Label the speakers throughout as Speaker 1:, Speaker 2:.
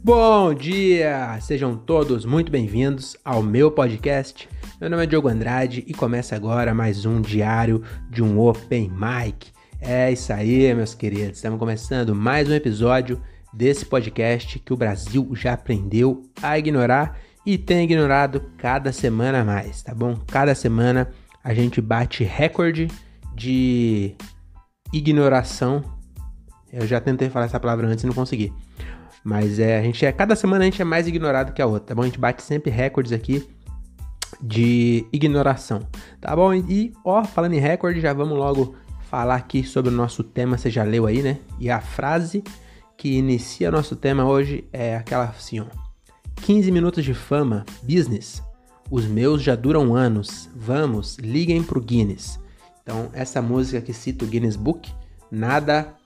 Speaker 1: Bom dia! Sejam todos muito bem-vindos ao meu podcast. Meu nome é Diogo Andrade e começa agora mais um diário de um Open Mic. É isso aí, meus queridos. Estamos começando mais um episódio desse podcast que o Brasil já aprendeu a ignorar e tem ignorado cada semana a mais, tá bom? Cada semana a gente bate recorde de ignoração. Eu já tentei falar essa palavra antes e não consegui. Mas cada semana a gente é mais ignorado que a outra, tá bom? A gente bate sempre recordes aqui de ignoração, tá bom? E, falando em recorde, já vamos logo falar aqui sobre o nosso tema, você já leu aí, né? E a frase que inicia nosso tema hoje é aquela assim, ó. 15 minutos de fama, business, os meus já duram anos, vamos, liguem pro Guinness. Então, essa música que cita o Guinness Book, nada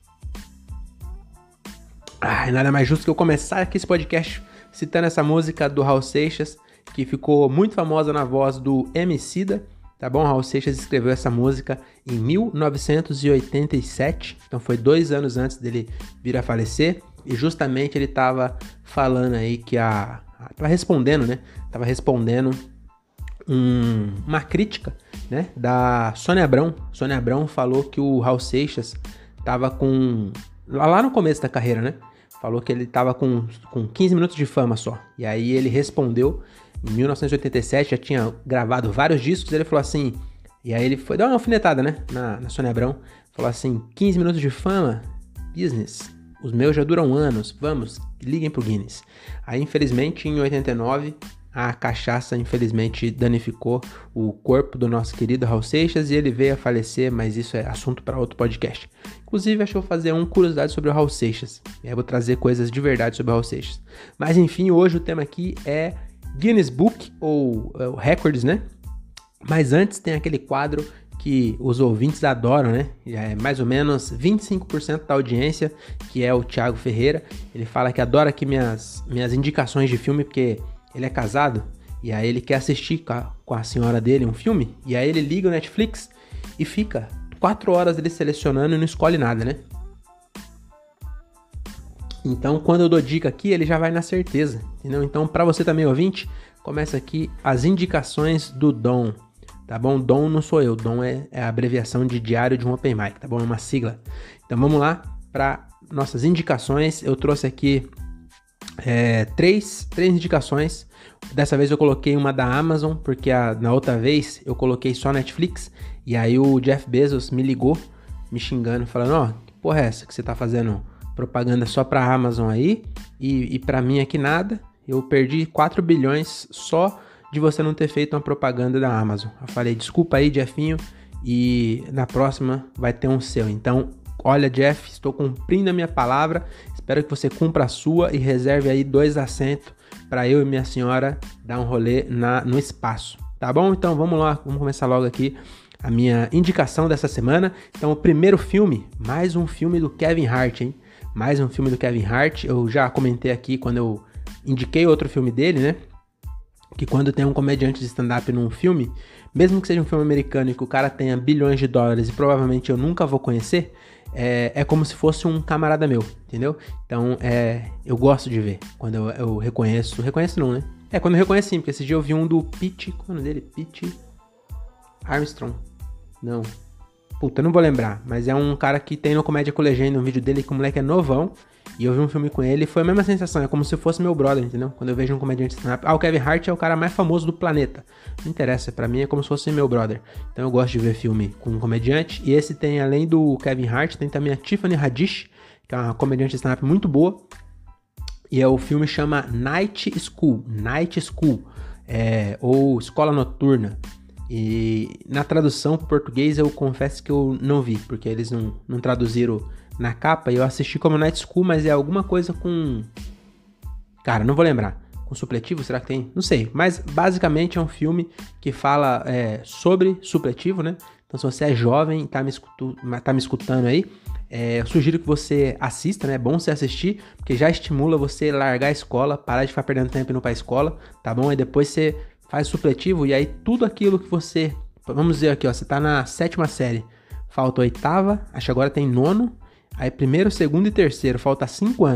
Speaker 1: mais justo que eu começar aqui esse podcast citando essa música do Raul Seixas, que ficou muito famosa na voz do Emicida, tá bom? Raul Seixas escreveu essa música em 1987, então foi 2 anos antes dele vir a falecer, e justamente ele tava falando aí que tava respondendo uma crítica, né, da Sônia Abrão. Sônia Abrão falou que o Raul Seixas tava lá no começo da carreira, né? Falou que ele tava com 15 minutos de fama só. E aí ele respondeu, em 1987, já tinha gravado vários discos, ele falou assim, e aí ele foi dar uma alfinetada, né, na Sônia Abrão, falou assim, 15 minutos de fama, business, os meus já duram anos, vamos, liguem pro Guinness. Aí, infelizmente, em 89, a cachaça, infelizmente, danificou o corpo do nosso querido Raul Seixas e ele veio a falecer, mas isso é assunto para outro podcast. Inclusive, acho que eu vou fazer curiosidade sobre o Raul Seixas. E aí eu vou trazer coisas de verdade sobre o Raul Seixas. Mas, enfim, hoje o tema aqui é Guinness Book, ou Records, né? Mas antes tem aquele quadro que os ouvintes adoram, né? É mais ou menos 25% da audiência, que é o Thiago Ferreira. Ele fala que adora aqui minhas indicações de filme, porque ele é casado, e aí ele quer assistir com a senhora dele um filme, e aí ele liga o Netflix e fica 4 horas ele selecionando e não escolhe nada, né? Então, quando eu dou dica aqui, ele já vai na certeza, entendeu? Então, para você também, ouvinte, começa aqui as indicações do Dom, tá bom? Dom não sou eu, Dom é a abreviação de Diário de um Open Mic, tá bom? É uma sigla. Então, vamos lá para nossas indicações. Eu trouxe aqui três indicações. Dessa vez eu coloquei uma da Amazon, porque na outra vez eu coloquei só Netflix, e aí o Jeff Bezos me ligou, me xingando, falando, que porra é essa que você tá fazendo propaganda só pra Amazon aí, e pra mim aqui nada, eu perdi 4 bilhões só de você não ter feito uma propaganda da Amazon. Eu falei, desculpa aí, Jeffinho, e na próxima vai ter um seu. Então, olha, Jeff, estou cumprindo a minha palavra, espero que você cumpra a sua e reserve aí 2 assentos para eu e minha senhora dar um rolê no espaço, tá bom? Então vamos lá, vamos começar logo aqui a minha indicação dessa semana. Então o primeiro filme, mais um filme do Kevin Hart, hein? Mais um filme do Kevin Hart, eu já comentei aqui quando eu indiquei outro filme dele, né? Que quando tem um comediante de stand-up num filme, mesmo que seja um filme americano e que o cara tenha bilhões de dólares e provavelmente eu nunca vou conhecer, é como se fosse um camarada meu, entendeu? Então, eu gosto de ver quando eu reconheço não, né? Quando eu reconheço sim, porque esse dia eu vi um do Pete, qual é o nome dele? Pete Armstrong, não, puta, eu não vou lembrar, mas é um cara que tem no Comédia com Legenda, um vídeo dele que o moleque é novão, e eu vi um filme com ele e foi a mesma sensação, é como se fosse meu brother, entendeu? Quando eu vejo um comediante stand-up, o Kevin Hart é o cara mais famoso do planeta, não interessa, pra mim é como se fosse meu brother, então eu gosto de ver filme com um comediante, e esse tem, além do Kevin Hart, tem também a Tiffany Haddish, que é uma comediante stand-up muito boa, e o filme chama Night School, ou Escola Noturna, e na tradução para português eu confesso que eu não vi, porque eles não traduziram na capa, e eu assisti como Night School, mas é alguma coisa com... Cara, não vou lembrar. Com supletivo, será que tem? Não sei, mas basicamente é um filme que fala sobre supletivo, né? Então se você é jovem e tá me escutando aí, eu sugiro que você assista, né? É bom você assistir, porque já estimula você largar a escola, parar de ficar perdendo tempo indo pra escola, tá bom? Aí depois você faz supletivo e aí tudo aquilo que você... Vamos dizer aqui, ó, você tá na 7ª série, falta 8ª, acho que agora tem 9º, aí 1º, 2º e 3º, falta 5 anos.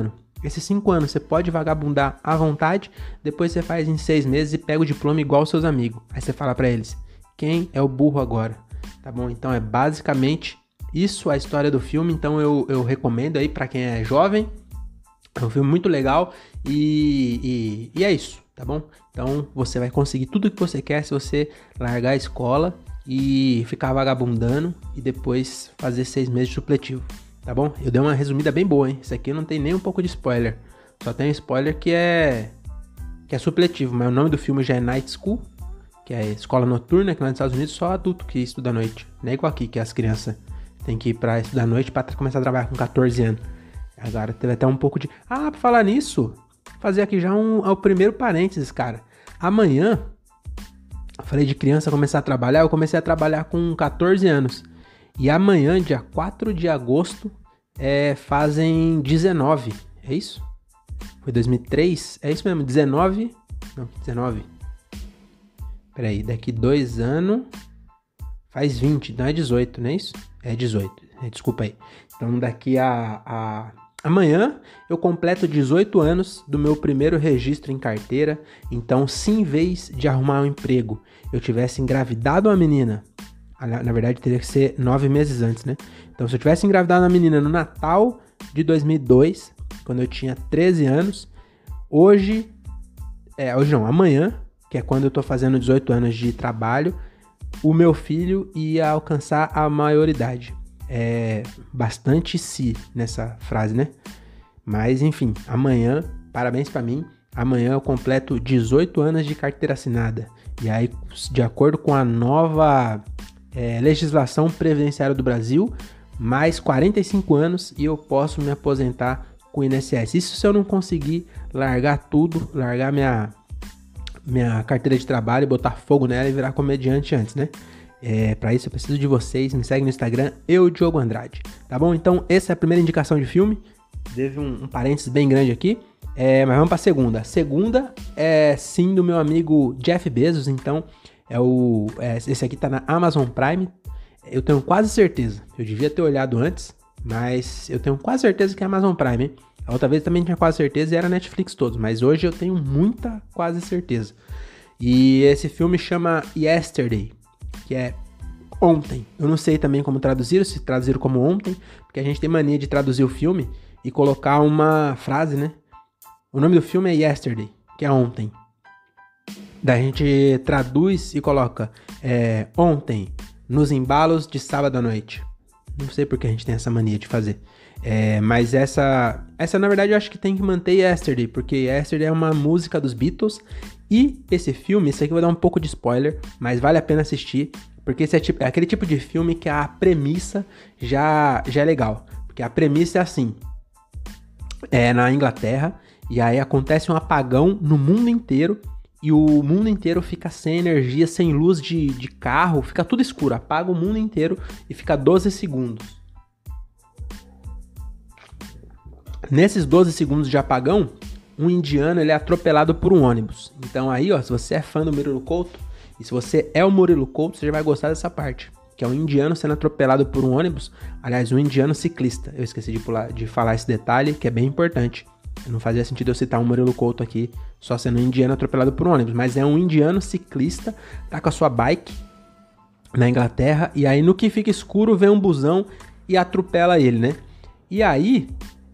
Speaker 1: Esses 5 anos você pode vagabundar à vontade, depois você faz em 6 meses e pega o diploma igual aos seus amigos. Aí você fala pra eles, quem é o burro agora? Tá bom? Então é basicamente isso a história do filme, então eu recomendo aí pra quem é jovem. É um filme muito legal e é isso, tá bom? Então você vai conseguir tudo o que você quer se você largar a escola e ficar vagabundando e depois fazer 6 meses de supletivo, tá bom? Eu dei uma resumida bem boa, hein? Isso aqui não tem nem um pouco de spoiler. Só tem spoiler que é supletivo, mas o nome do filme já é Night School, que é escola noturna, que lá nos Estados Unidos só adulto que estuda à noite. Não é igual aqui, que as crianças têm que ir pra estudar à noite pra começar a trabalhar com 14 anos. Agora teve até um pouco de... pra falar nisso, fazer aqui já o primeiro parênteses, cara. Amanhã, eu falei de criança começar a trabalhar, eu comecei a trabalhar com 14 anos. E amanhã, dia 4 de agosto, fazem 19. É isso? Foi 2003? É isso mesmo, 19? Não, 19. Peraí, daqui 2 anos faz 20, não é 18, não é isso? É 18, desculpa aí. Então daqui amanhã eu completo 18 anos do meu primeiro registro em carteira. Então, se em vez de arrumar um emprego eu tivesse engravidado uma menina, na verdade teria que ser 9 meses antes, né? Então, se eu tivesse engravidado uma menina no Natal de 2002, quando eu tinha 13 anos, amanhã, que é quando eu tô fazendo 18 anos de trabalho, o meu filho ia alcançar a maioridade. É bastante se nessa frase, né? Mas, enfim, amanhã, parabéns pra mim, amanhã eu completo 18 anos de carteira assinada. E aí, de acordo com a nova legislação previdenciária do Brasil, mais 45 anos e eu posso me aposentar com o INSS. Isso se eu não conseguir largar tudo, largar minha carteira de trabalho, botar fogo nela e virar comediante antes, né? Pra isso eu preciso de vocês, me segue no Instagram, Diogo Andrade, tá bom? Então essa é a primeira indicação de filme, teve um parênteses bem grande aqui, mas vamos pra segunda. A segunda é sim do meu amigo Jeff Bezos, então esse aqui tá na Amazon Prime, eu tenho quase certeza, eu devia ter olhado antes, mas eu tenho quase certeza que é Amazon Prime, hein? A outra vez também tinha quase certeza e era Netflix todos, mas hoje eu tenho muita quase certeza. E esse filme chama Yesterday, que é ontem. Eu não sei também como traduzir, se traduziram como ontem, porque a gente tem mania de traduzir o filme e colocar uma frase, né? O nome do filme é Yesterday, que é ontem. Daí a gente traduz e coloca ontem, nos embalos de sábado à noite. Não sei porque a gente tem essa mania de fazer. Mas essa na verdade eu acho que tem que manter Yesterday, porque Yesterday é uma música dos Beatles. E esse filme, esse aqui eu vou dar um pouco de spoiler, mas vale a pena assistir, porque esse é aquele tipo de filme que a premissa já é legal. Porque a premissa é assim, na Inglaterra, e aí acontece um apagão no mundo inteiro, e o mundo inteiro fica sem energia, sem luz de carro, fica tudo escuro, apaga o mundo inteiro e fica 12 segundos. Nesses 12 segundos de apagão, um indiano ele é atropelado por um ônibus. Então aí, ó, se você é fã do Murilo Couto, e se você é o Murilo Couto, você já vai gostar dessa parte. Que é um indiano sendo atropelado por um ônibus. Aliás, um indiano ciclista. Eu esqueci de falar esse detalhe, que é bem importante. Não fazia sentido eu citar um Murilo Couto aqui, só sendo um indiano atropelado por um ônibus. Mas é um indiano ciclista, tá com a sua bike na Inglaterra, e aí no que fica escuro vem um busão e atropela ele, né? E aí,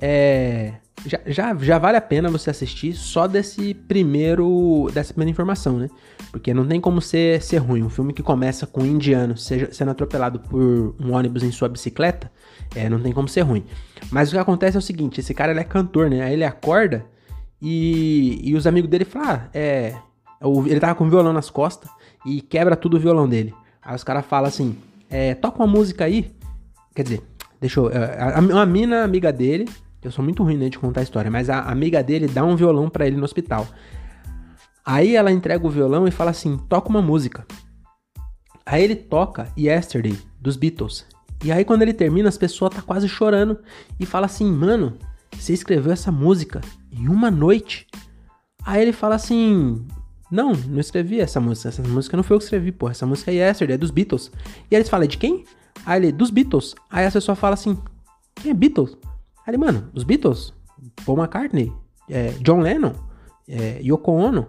Speaker 1: já vale a pena você assistir só dessa primeira informação, né? Porque não tem como ser ruim. Um filme que começa com um indiano sendo atropelado por um ônibus em sua bicicleta, não tem como ser ruim. Mas o que acontece é o seguinte, esse cara ele é cantor, né? Aí ele acorda e os amigos dele falam, ele tava com o violão nas costas e quebra tudo o violão dele. Aí os caras falam assim, toca uma música aí. Quer dizer, uma mina amiga dele, eu sou muito ruim, né, de contar a história, mas a amiga dele dá um violão pra ele no hospital. Aí ela entrega o violão e fala assim, toca uma música. Aí ele toca Yesterday, dos Beatles. E aí quando ele termina, as pessoas tá quase chorando e fala assim, mano, você escreveu essa música em uma noite? Aí ele fala assim, não escrevi essa música não foi eu que escrevi, pô, essa música é Yesterday, é dos Beatles. E aí eles falam, de quem? Aí ele, dos Beatles. Aí a pessoa fala assim, quem é Beatles? Aí ele, mano, os Beatles? Paul McCartney, John Lennon, Yoko Ono,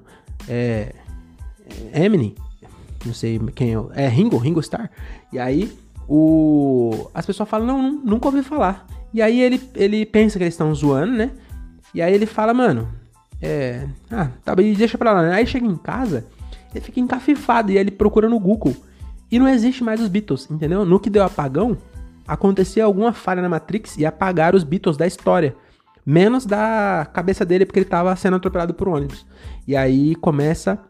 Speaker 1: Eminem, não sei quem é, Ringo Starr. E aí as pessoas falam, não, nunca ouvi falar. E aí ele pensa que eles estão zoando, né? E aí ele fala, mano, tá bem, deixa pra lá, né? Aí chega em casa, ele fica encafifado e aí ele procura no Google. E não existe mais os Beatles, entendeu? No que deu apagão, acontecia alguma falha na Matrix e apagaram os Beatles da história. Menos da cabeça dele, porque ele tava sendo atropelado por ônibus. E aí começa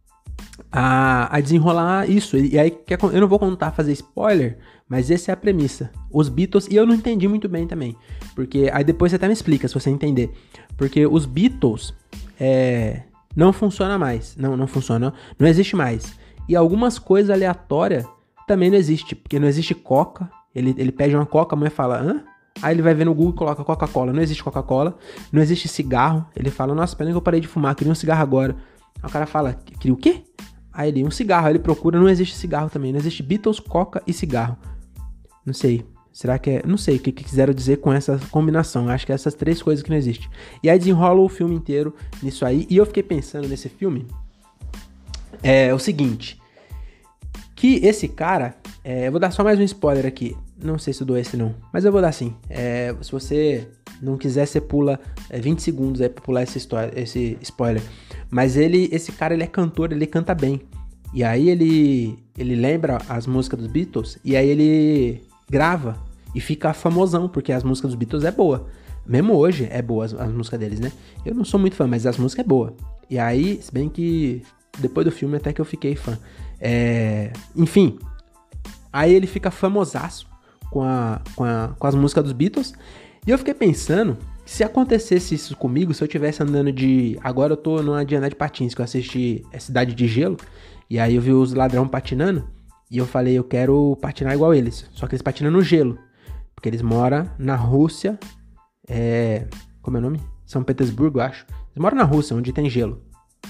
Speaker 1: a desenrolar isso. E aí, eu não vou fazer spoiler, mas essa é a premissa. Os Beatles, e eu não entendi muito bem também. Porque aí depois você até me explica, se você entender. Porque os Beatles não funciona mais. Não funciona, não existe mais. E algumas coisas aleatórias também não existe. Porque não existe Coca. Ele pede uma Coca, a mulher fala, hã? Aí ele vai ver no Google e coloca Coca-Cola. Não existe Coca-Cola. Não existe cigarro. Ele fala, nossa, pena que eu parei de fumar, queria um cigarro agora. Aí o cara fala, queria o quê? Aí ele, um cigarro. Aí ele procura, não existe cigarro também. Não existe Beatles, Coca e cigarro. Não sei. Será que não sei o que quiseram dizer com essa combinação. Acho que é essas três coisas que não existem. E aí desenrola o filme inteiro nisso aí. E eu fiquei pensando nesse filme. O seguinte. Que esse cara... eu vou dar só mais um spoiler aqui. Não sei se eu dou esse não. Mas eu vou dar sim. Se você não quiser, você pula 20 segundos aí pra pular esse spoiler. Mas esse cara, ele é cantor, ele canta bem. E aí ele lembra as músicas dos Beatles. E aí ele grava e fica famosão, porque as músicas dos Beatles é boa. Mesmo hoje é boa as músicas deles, né? Eu não sou muito fã, mas as músicas é boa. E aí, se bem que depois do filme até que eu fiquei fã. Enfim, aí ele fica famosaço com as músicas dos Beatles. E eu fiquei pensando, se acontecesse isso comigo, se eu estivesse andando agora eu tô numa de andar de patins, que eu assisti Cidade de Gelo, e aí eu vi os ladrão patinando, e eu falei, eu quero patinar igual eles, só que eles patinam no gelo, porque eles moram na Rússia, como é o nome? São Petersburgo, eu acho. Eles moram na Rússia, onde tem gelo.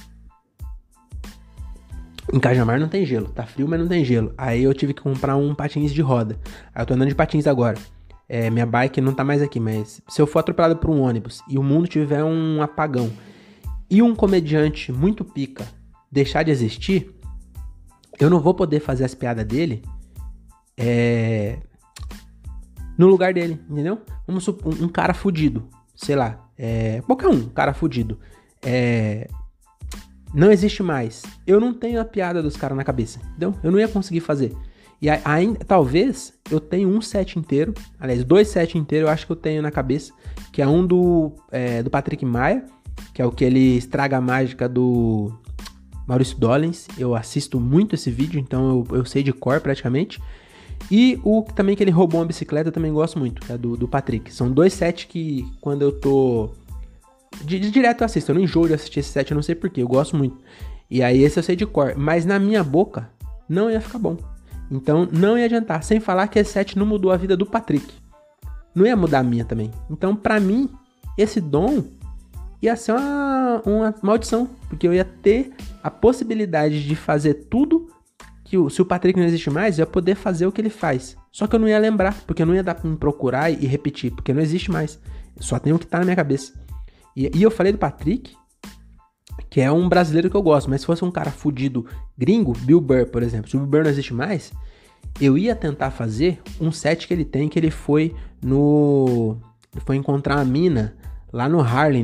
Speaker 1: Em Cajamar não tem gelo, tá frio, mas não tem gelo. Aí eu tive que comprar um patins de roda. Aí eu tô andando de patins agora. Minha bike não tá mais aqui, mas se eu for atropelado por um ônibus e o mundo tiver um apagão e um comediante muito pica deixar de existir, eu não vou poder fazer as piadas dele no lugar dele, entendeu? Vamos supor, um cara fudido, sei lá, qualquer um cara fudido. Não existe mais. Eu não tenho a piada dos caras na cabeça, entendeu? Eu não ia conseguir fazer. E ainda, talvez, eu tenha um set inteiro, aliás, 2 sets inteiros eu acho que eu tenho na cabeça, que é um do Patrick Maia, que é o que ele estraga a mágica do Maurício Dollens. Eu assisto muito esse vídeo, então eu sei de cor praticamente. E o também que ele roubou uma bicicleta, eu também gosto muito, que é do Patrick. São 2 sets que quando eu tô... direto eu assisto, eu não enjoo de assistir esse set, eu não sei porquê, eu gosto muito. E aí esse eu sei de cor, mas na minha boca não ia ficar bom. Então não ia adiantar, sem falar que esse set não mudou a vida do Patrick. Não ia mudar a minha também. Então pra mim, esse dom ia ser uma maldição, porque eu ia ter a possibilidade de fazer tudo que se o Patrick não existe mais, eu ia poder fazer o que ele faz. Só que eu não ia lembrar, porque não ia dar pra me procurar e repetir, porque não existe mais. Eu só tenho o que tá na minha cabeça. E eu falei do Patrick, que é um brasileiro que eu gosto, mas se fosse um cara fudido gringo, Bill Burr, por exemplo, se o Bill Burr não existe mais, eu ia tentar fazer um set que ele tem, que ele foi encontrar uma mina lá no Harlem,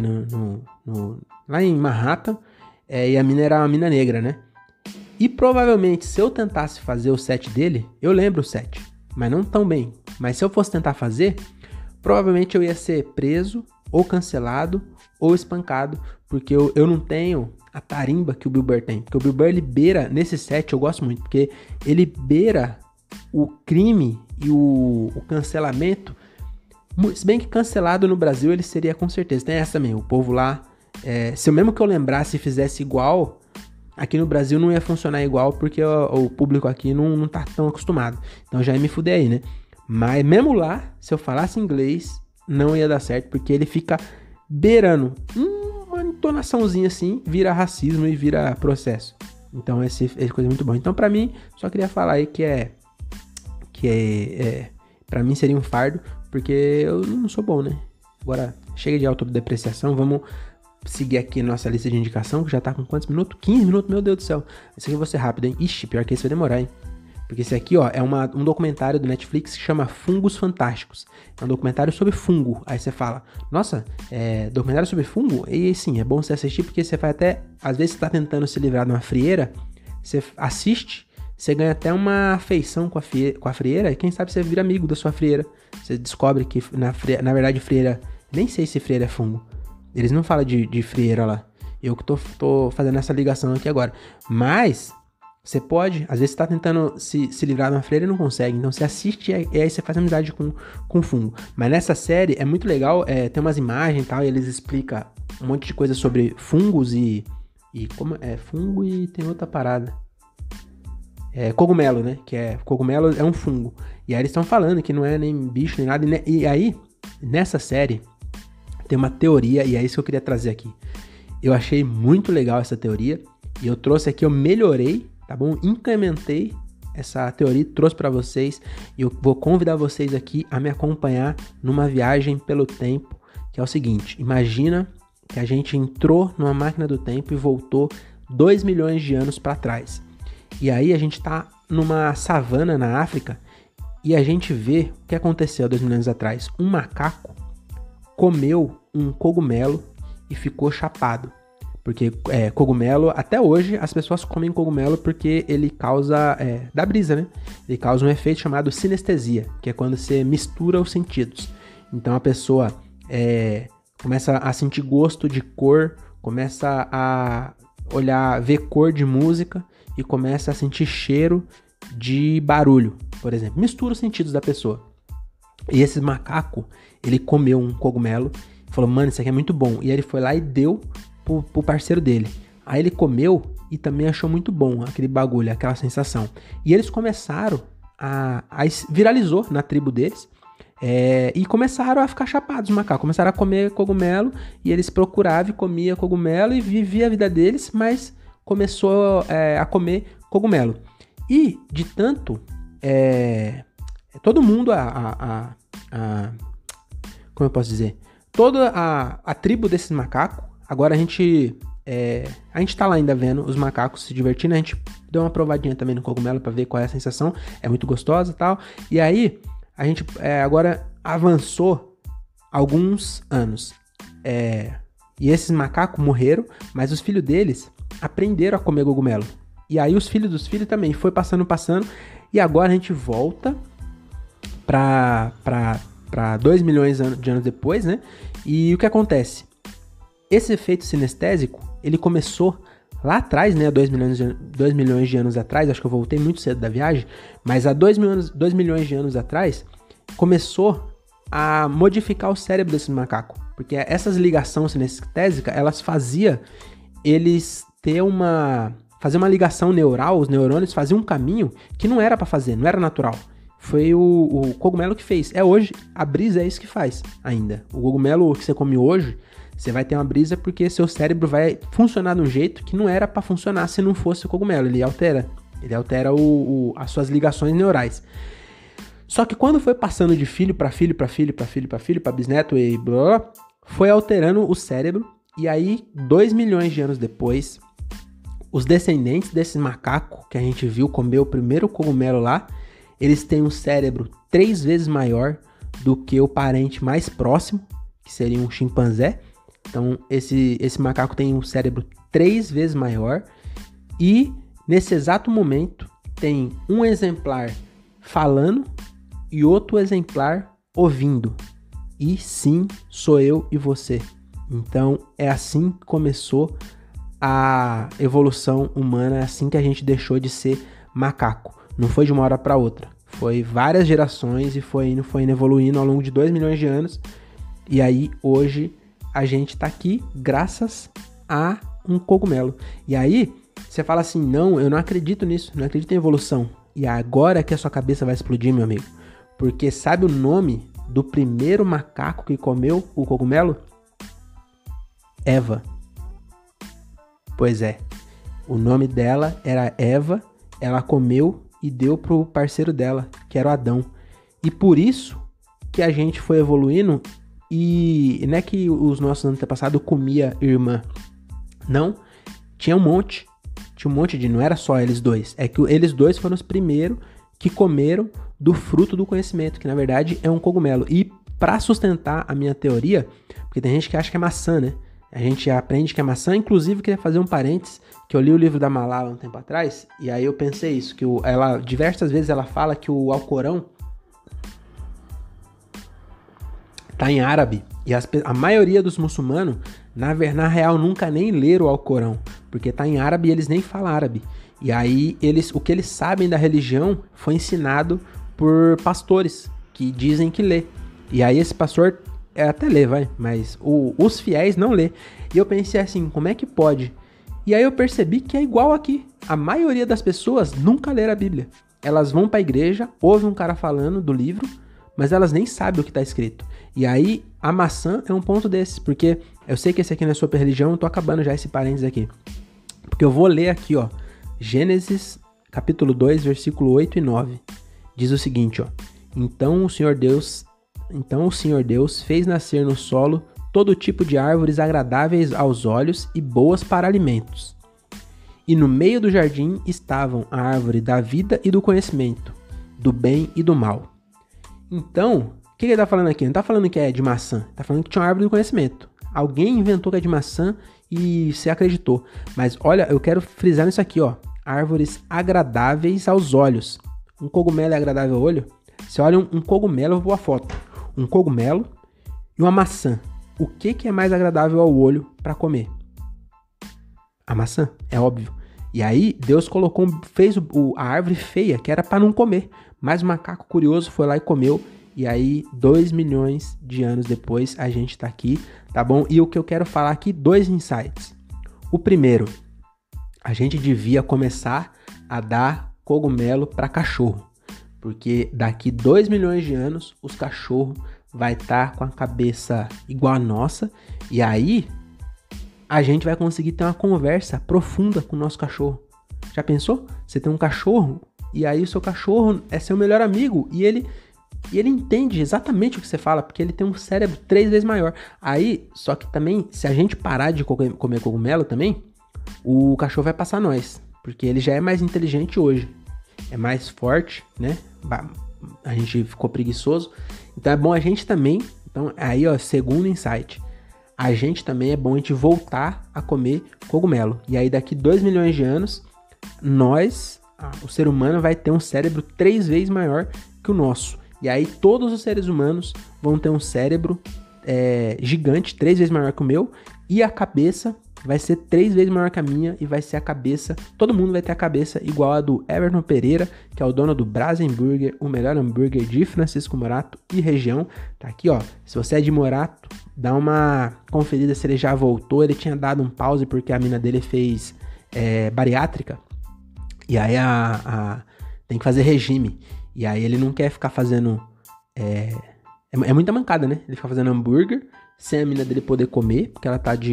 Speaker 1: lá em Manhattan, e a mina era uma mina negra, né? E provavelmente, se eu tentasse fazer o set dele, eu lembro o set, mas não tão bem. Mas se eu fosse tentar fazer, provavelmente eu ia ser preso, ou cancelado, ou espancado, porque eu não tenho a tarimba que o Bill Burr tem. Porque o Bill Burr, ele beira, nesse set eu gosto muito, porque ele beira o crime e o cancelamento. Se bem que cancelado no Brasil ele seria com certeza. Tem essa também, o povo lá, se eu mesmo que eu lembrasse e fizesse igual, aqui no Brasil não ia funcionar igual, porque o público aqui não tá tão acostumado. Então já ia me fuder aí, né? Mas mesmo lá, se eu falasse inglês, não ia dar certo, porque ele fica beirando uma entonaçãozinha assim, vira racismo e vira processo. Então essa coisa é muito boa. Então pra mim, só queria falar aí que pra mim seria um fardo, porque eu não sou bom, né? Agora, chega de autodepreciação, vamos seguir aqui nossa lista de indicação, que já tá com quantos minutos? 15 minutos, meu Deus do céu. Esse aqui eu vou ser rápido, hein? Ixi, pior que esse vai demorar, hein? Porque esse aqui, ó, é um documentário do Netflix que chama Fungos Fantásticos. É um documentário sobre fungo. Aí você fala, nossa, documentário sobre fungo? E sim, é bom você assistir porque você vai até, às vezes você tá tentando se livrar de uma frieira, você assiste, você ganha até uma afeição com a frieira e quem sabe você vira amigo da sua frieira. Você descobre que, na verdade, frieira, nem sei se frieira é fungo. Eles não falam de frieira lá. Eu que tô fazendo essa ligação aqui agora. Mas você pode, às vezes você tá tentando se livrar de uma frieira e não consegue. Então você assiste e aí você faz amizade com o fungo. Mas nessa série é muito legal, tem umas imagens e tal, e eles explicam um monte de coisa sobre fungos e como é fungo e tem outra parada. Cogumelo, né? Que cogumelo é um fungo. E aí eles estão falando que não é nem bicho nem nada. E aí, nessa série, tem uma teoria, e é isso que eu queria trazer aqui. Eu achei muito legal essa teoria, e eu trouxe aqui, eu melhorei, tá bom? Incrementei essa teoria e trouxe para vocês, e eu vou convidar vocês aqui a me acompanhar numa viagem pelo tempo, que é o seguinte, imagina que a gente entrou numa máquina do tempo e voltou 2 milhões de anos para trás. E aí a gente tá numa savana na África, e a gente vê o que aconteceu 2 milhões atrás. Um macaco comeu um cogumelo e ficou chapado. Porque cogumelo, até hoje, as pessoas comem cogumelo porque ele causa, dá brisa, né? Ele causa um efeito chamado sinestesia, que é quando você mistura os sentidos. Então a pessoa começa a sentir gosto de cor, começa a olhar, ver cor de música e começa a sentir cheiro de barulho, por exemplo. Mistura os sentidos da pessoa. E esse macaco, ele comeu um cogumelo e falou, mano, isso aqui é muito bom. E aí ele foi lá e deu pro parceiro dele. Aí ele comeu e também achou muito bom aquele bagulho, aquela sensação. E eles começaram viralizou na tribo deles. E começaram a ficar chapados de macaco. Começaram a comer cogumelo e eles procuravam e comia cogumelo e vivia a vida deles, mas começou a comer cogumelo. E de tanto... todo mundo, como eu posso dizer? Toda a tribo desses macacos, agora a gente tá lá ainda vendo os macacos se divertindo, a gente deu uma provadinha também no cogumelo pra ver qual é a sensação, é muito gostosa e tal, e aí a gente agora avançou alguns anos, e esses macacos morreram, mas os filhos deles aprenderam a comer cogumelo, e aí os filhos dos filhos também, foi passando, e agora a gente volta para 2 milhões de anos depois, né? E o que acontece? Esse efeito sinestésico, ele começou lá atrás, né? 2 milhões de anos atrás, acho que eu voltei muito cedo da viagem, mas há 2 milhões de anos atrás, começou a modificar o cérebro desse macaco. Porque essas ligações sinestésicas, elas faziam eles fazer uma ligação neural, os neurônios faziam um caminho que não era para fazer, não era natural. Foi o cogumelo que fez. Hoje, a brisa é isso que faz ainda. O cogumelo que você come hoje, você vai ter uma brisa porque seu cérebro vai funcionar de um jeito que não era para funcionar se não fosse o cogumelo. Ele altera as suas ligações neurais. Só que quando foi passando de filho para filho, para filho, para filho, para filho, para bisneto e blá, foi alterando o cérebro. E aí, 2 milhões de anos depois, os descendentes desse macaco que a gente viu comer o primeiro cogumelo lá, eles têm um cérebro 3 vezes maior do que o parente mais próximo, que seria um chimpanzé. Então, esse macaco tem um cérebro 3 vezes maior. E, nesse exato momento, tem um exemplar falando e outro exemplar ouvindo. E sim, sou eu e você. Então, é assim que começou a evolução humana, é assim que a gente deixou de ser macaco. Não foi de uma hora para outra. Foi várias gerações e foi indo evoluindo ao longo de 2 milhões de anos. E aí, hoje, a gente tá aqui graças a um cogumelo. E aí, você fala assim, não, eu não acredito nisso, não acredito em evolução. E agora que a sua cabeça vai explodir, meu amigo. Porque sabe o nome do primeiro macaco que comeu o cogumelo? Eva. Pois é. O nome dela era Eva, ela comeu e deu pro parceiro dela, que era o Adão. E por isso que a gente foi evoluindo E não é que os nossos antepassados comia irmã. Não, tinha um monte. Não era só eles dois. É que eles dois foram os primeiros que comeram do fruto do conhecimento, que na verdade é um cogumelo. E para sustentar a minha teoria, porque tem gente que acha que é maçã, né? A gente aprende que é maçã. Inclusive, queria fazer um parênteses, que eu li o livro da Malala um tempo atrás, e aí eu pensei isso, que ela diversas vezes ela fala que o Alcorão tá em árabe, e a maioria dos muçulmanos, na real, nunca nem leram o Alcorão, porque tá em árabe e eles nem falam árabe. E aí, o que eles sabem da religião foi ensinado por pastores, que dizem que lê. E aí esse pastor até lê, mas os fiéis não lê. E eu pensei assim, como é que pode? E aí eu percebi que é igual aqui. A maioria das pessoas nunca leram a Bíblia. Elas vão pra igreja, ouvem um cara falando do livro, mas elas nem sabem o que tá escrito. E aí a maçã é um ponto desses, porque eu sei que esse aqui não é sobre religião, eu tô acabando já esse parênteses aqui. Porque eu vou ler aqui, ó, Gênesis capítulo 2, versículo 8 e 9. Diz o seguinte, ó: Então o Senhor Deus fez nascer no solo todo tipo de árvores agradáveis aos olhos e boas para alimentos. E no meio do jardim estavam a árvore da vida e do conhecimento, do bem e do mal. Então, o que ele está falando aqui? Não está falando que é de maçã, está falando que tinha uma árvore do conhecimento. Alguém inventou que é de maçã e você acreditou. Mas olha, eu quero frisar nisso aqui, ó. Árvores agradáveis aos olhos. Um cogumelo é agradável ao olho? Você olha um cogumelo, eu vou pôr a foto. Um cogumelo e uma maçã. O que é mais agradável ao olho para comer? A maçã, é óbvio. E aí, Deus fez a árvore feia, que era para não comer. Mas o macaco curioso foi lá e comeu. E aí, 2 milhões de anos depois, a gente tá aqui, tá bom? E o que eu quero falar aqui, 2 insights. O primeiro, a gente devia começar a dar cogumelo para cachorro. Porque daqui 2 milhões de anos, os cachorros vai estar com a cabeça igual a nossa. E aí, a gente vai conseguir ter uma conversa profunda com o nosso cachorro. Já pensou? Você tem um cachorro, e aí o seu cachorro é seu melhor amigo. E ele entende exatamente o que você fala, porque ele tem um cérebro 3 vezes maior. Aí, só que também, se a gente parar de comer cogumelo também, o cachorro vai passar nós. Porque ele já é mais inteligente hoje. É mais forte, né? A gente ficou preguiçoso. Então é bom a gente também. Então aí, ó, segundo insight. A gente também é bom a gente voltar a comer cogumelo. E aí daqui 2 milhões de anos, o ser humano vai ter um cérebro 3 vezes maior que o nosso. E aí todos os seres humanos vão ter um cérebro gigante, 3 vezes maior que o meu. E a cabeça vai ser 3 vezes maior que a minha e vai ser a cabeça... Todo mundo vai ter a cabeça igual a do Everton Pereira, que é o dono do Brasenburger, o melhor hambúrguer de Francisco Morato e região. Tá aqui, ó. Se você é de Morato, dá uma conferida se ele já voltou. Ele tinha dado um pause porque a mina dele fez bariátrica. E aí tem que fazer regime. E aí ele não quer ficar fazendo... É muita mancada, né? Ele fica fazendo hambúrguer sem a mina dele poder comer, porque ela tá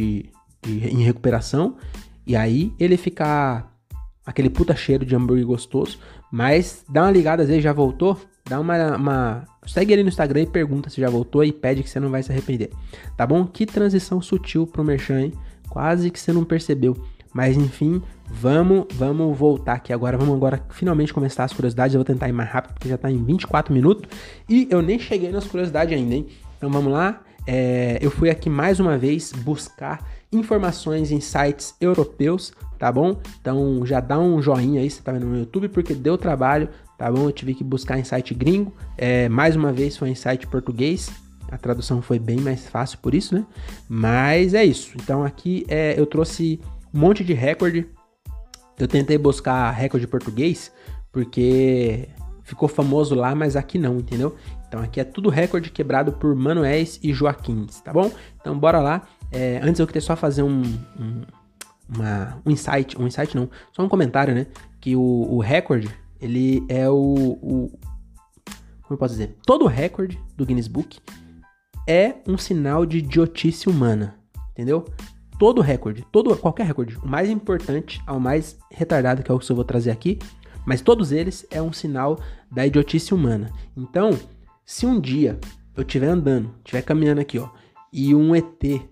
Speaker 1: em recuperação, e aí ele fica aquele puta cheiro de hambúrguer gostoso, mas dá uma ligada, às vezes já voltou, dá uma segue ele no Instagram e pergunta se já voltou e pede que você não vai se arrepender, tá bom? Que transição sutil pro merchan, hein? Quase que você não percebeu, mas enfim, vamos voltar aqui agora, vamos finalmente começar as curiosidades. Eu vou tentar ir mais rápido, porque já tá em 24 minutos, e eu nem cheguei nas curiosidades ainda, hein? Então vamos lá. Eu fui aqui mais uma vez buscar informações em sites europeus, tá bom? Então já dá um joinha aí, você tá vendo no YouTube, porque deu trabalho, tá bom? Eu tive que buscar em site gringo, mais uma vez foi em site português, a tradução foi bem mais fácil por isso, né? Mas é isso, então aqui eu trouxe um monte de recorde, eu tentei buscar recorde português, porque ficou famoso lá, mas aqui não, entendeu? Então aqui é tudo recorde quebrado por Manuéis e Joaquins, tá bom? Então bora lá. Antes eu queria só fazer um insight não, só um comentário, né? Que o recorde, ele é como eu posso dizer? Todo recorde do Guinness Book é um sinal de idiotice humana, entendeu? Todo recorde, qualquer recorde, o mais importante ao mais retardado, que é o que eu vou trazer aqui, mas todos eles é um sinal da idiotice humana. Então, se um dia eu estiver andando, estiver caminhando aqui, ó, e um ET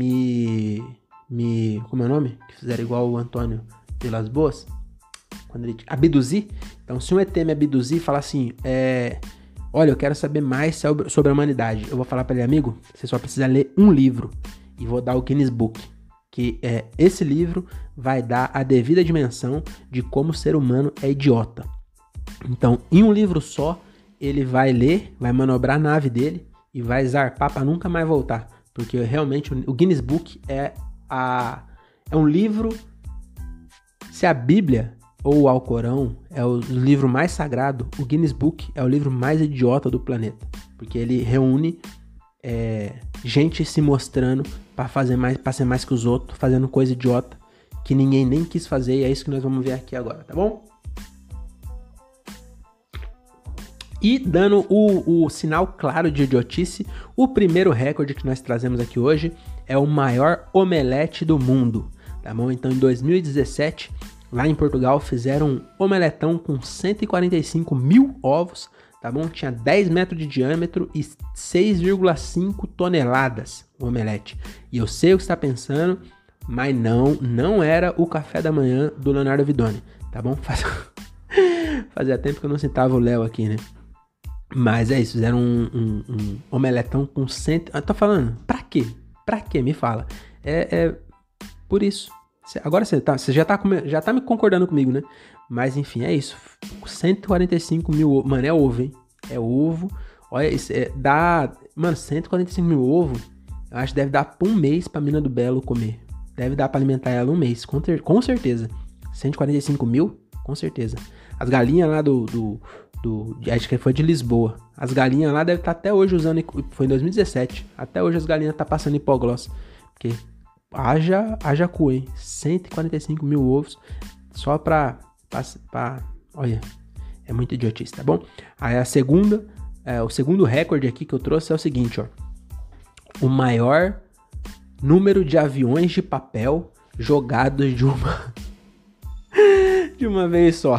Speaker 1: como é o nome? Que fizeram igual o Antônio Vilas Boas, quando ele abduzir. Então, se um ET me abduzir e falar assim, olha, eu quero saber mais sobre a humanidade, eu vou falar para ele, amigo, você só precisa ler um livro, e vou dar o Guinness Book, que esse livro vai dar a devida dimensão de como o ser humano é idiota. Então, em um livro só, ele vai ler, vai manobrar a nave dele e vai zarpar para nunca mais voltar. Porque realmente o Guinness Book é um livro. Se a Bíblia ou o Alcorão é o livro mais sagrado, o Guinness Book é o livro mais idiota do planeta. Porque ele reúne gente se mostrando para ser mais que os outros, fazendo coisa idiota que ninguém nem quis fazer, e é isso que nós vamos ver aqui agora, tá bom? E dando o sinal claro de idiotice, o primeiro recorde que nós trazemos aqui hoje é o maior omelete do mundo, tá bom? Então, em 2017, lá em Portugal, fizeram um omeletão com 145 mil ovos, tá bom? Tinha 10 metros de diâmetro e 6,5 toneladas o omelete. E eu sei o que você está pensando, mas não era o café da manhã do Leonardo Vidoni, tá bom? Fazia tempo que eu não citava o Léo aqui, né? Mas é isso, fizeram um omeletão com 100... tô falando, pra quê? Pra quê? Me fala. Por isso. Agora você já tá me concordando comigo, né? Mas enfim, é isso. 145 mil ovos. Mano, é ovo, hein? É ovo. Olha, isso dá... Mano, 145 mil ovos, eu acho que deve dar pra um mês pra Mina do Belo comer. Deve dar pra alimentar ela um mês, com certeza. 145 mil, com certeza. As galinhas lá acho que foi de Lisboa. As galinhas lá devem estar até hoje usando... Foi em 2017. Até hoje as galinhas estão passando hipoglós. Porque haja cu, hein? 145 mil ovos só pra... Olha, é muito idiotice, tá bom? Aí o segundo recorde aqui que eu trouxe é o seguinte, ó. O maior número de aviões de papel jogados de uma vez só.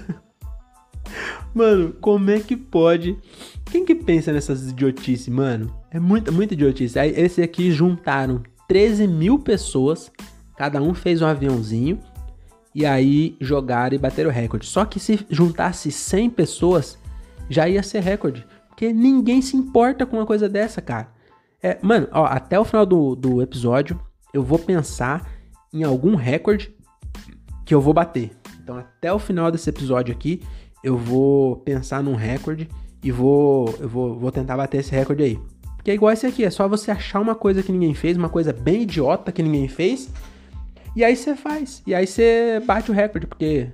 Speaker 1: Mano, como é que pode? Quem que pensa nessas idiotices, mano? É muita idiotice. Aí, esse aqui juntaram 13 mil pessoas, cada um fez um aviãozinho, e aí jogaram e bateram o recorde. Só que se juntasse 100 pessoas, já ia ser recorde. Porque ninguém se importa com uma coisa dessa, cara. Mano, ó, até o final do episódio, eu vou pensar em algum recorde que eu vou bater. Então, até o final desse episódio aqui, eu vou pensar num recorde e vou tentar bater esse recorde aí. Porque é igual esse aqui, é só você achar uma coisa que ninguém fez, uma coisa bem idiota que ninguém fez, e aí você faz. E aí você bate o recorde, porque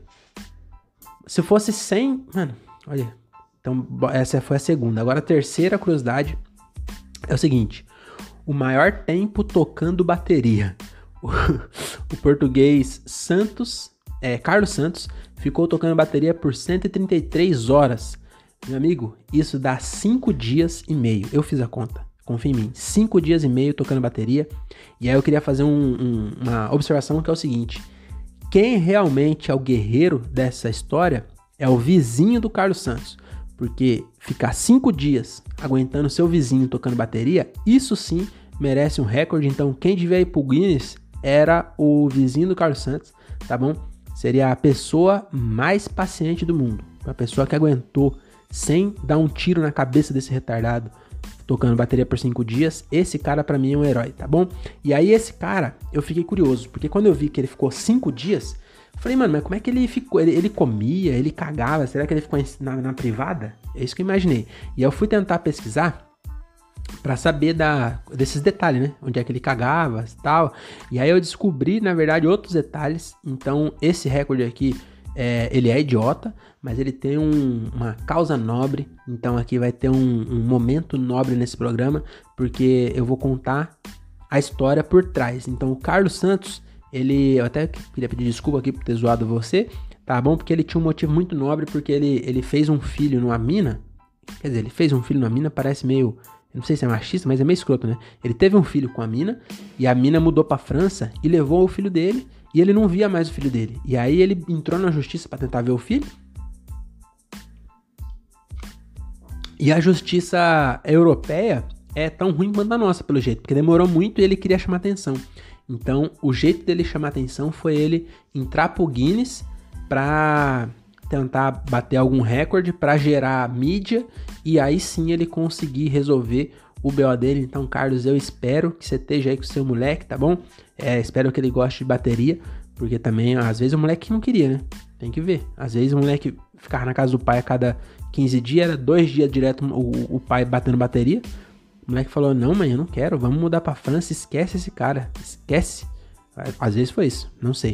Speaker 1: se fosse 100... Mano, olha. Então, essa foi a segunda. Agora, a terceira curiosidade é o seguinte. O maior tempo tocando bateria. O português Carlos Santos ficou tocando bateria por 133 horas. Meu amigo, isso dá 5 dias e meio. Eu fiz a conta, confia em mim. 5 dias e meio tocando bateria. E aí eu queria fazer uma observação que é o seguinte. Quem realmente é o guerreiro dessa história é o vizinho do Carlos Santos. Porque ficar 5 dias aguentando seu vizinho tocando bateria, isso sim merece um recorde. Então quem devia ir pro Guinness era o vizinho do Carlos Santos, tá bom? Seria a pessoa mais paciente do mundo. A pessoa que aguentou sem dar um tiro na cabeça desse retardado tocando bateria por 5 dias. Esse cara pra mim é um herói, tá bom? E aí esse cara, eu fiquei curioso, porque quando eu vi que ele ficou 5 dias, eu falei, mano, mas como é que ele ficou? Ele comia, ele cagava, será que ele ficou na privada? É isso que eu imaginei. E eu fui tentar pesquisar pra saber desses detalhes, né? Onde é que ele cagava e tal. E aí eu descobri, na verdade, outros detalhes. Então, esse recorde aqui, ele é idiota, mas ele tem uma causa nobre. Então, aqui vai ter um momento nobre nesse programa, porque eu vou contar a história por trás. Então, o Carlos Santos, eu até queria pedir desculpa aqui por ter zoado você, tá bom? Porque ele tinha um motivo muito nobre, porque ele fez um filho numa mina. Quer dizer, ele fez um filho numa mina, parece meio... Eu não sei se é machista, mas é meio escroto, né? Ele teve um filho com a mina, e a mina mudou pra França e levou o filho dele, e ele não via mais o filho dele. E aí ele entrou na justiça pra tentar ver o filho. E a justiça europeia é tão ruim quanto a nossa, pelo jeito, porque demorou muito e ele queria chamar atenção. Então, o jeito dele chamar atenção foi ele entrar pro Guinness pra tentar bater algum recorde, pra gerar mídia, e aí sim ele conseguir resolver o BO dele. Então, Carlos, eu espero que você esteja aí com o seu moleque, tá bom? Espero que ele goste de bateria, porque também, às vezes, o moleque não queria, né? Tem que ver. Às vezes, o moleque ficava na casa do pai a cada 15 dias, era 2 dias direto o pai batendo bateria. O moleque falou, não, mãe, eu não quero, vamos mudar pra França, esquece esse cara, esquece. Às vezes foi isso, não sei.